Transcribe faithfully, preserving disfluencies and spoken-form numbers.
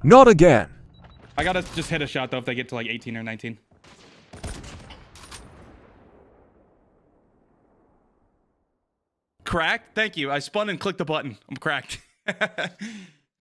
Not again. I gotta just hit a shot though if they get to like eighteen or nineteen. Cracked? Thank you. I spun and clicked the button. I'm cracked.